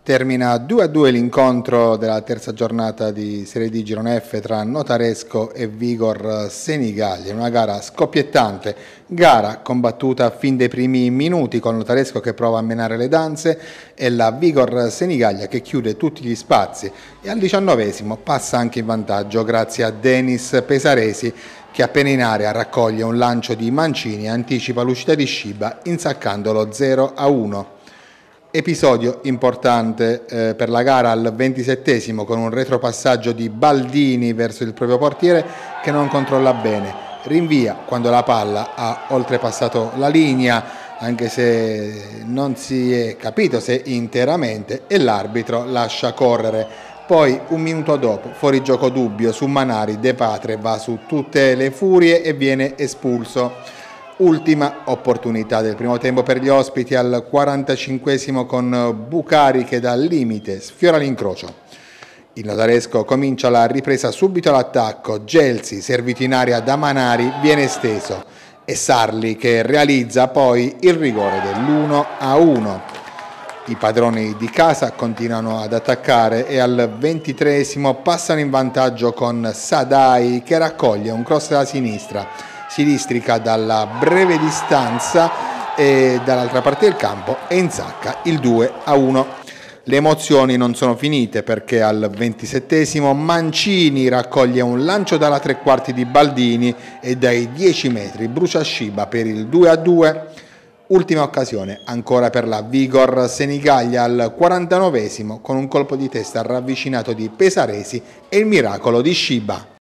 Termina 2-2 l'incontro della terza giornata di Serie D Girone F tra Notaresco e Vigor Senigallia, una gara scoppiettante, gara combattuta fin dai primi minuti con Notaresco che prova a menare le danze e la Vigor Senigallia che chiude tutti gli spazi e al 19esimo passa anche in vantaggio grazie a Denis Pesaresi che appena in area raccoglie un lancio di Mancini e anticipa l'uscita di Sciba insaccandolo 0-1. Episodio importante per la gara al 27esimo con un retropassaggio di Baldini verso il proprio portiere che non controlla bene, rinvia quando la palla ha oltrepassato la linea anche se non si è capito se interamente e l'arbitro lascia correre. Poi un minuto dopo fuorigioco dubbio su Manari, De Patre va su tutte le furie e viene espulso. Ultima opportunità del primo tempo per gli ospiti al 45esimo con Bucari che dal limite sfiora l'incrocio. Il Notaresco comincia la ripresa subito all'attacco, Gelsi servito in area da Manari viene esteso e Sarli che realizza poi il rigore dell'1-1. I padroni di casa continuano ad attaccare e al 23esimo passano in vantaggio con Sadai che raccoglie un cross dalla sinistra. Si districa dalla breve distanza e dall'altra parte del campo e insacca il 2-1. Le emozioni non sono finite perché al 27esimo Mancini raccoglie un lancio dalla tre quarti di Baldini e dai 10 metri brucia Sciba per il 2-2. Ultima occasione ancora per la Vigor Senigallia al 49esimo con un colpo di testa ravvicinato di Pesaresi e il miracolo di Sciba.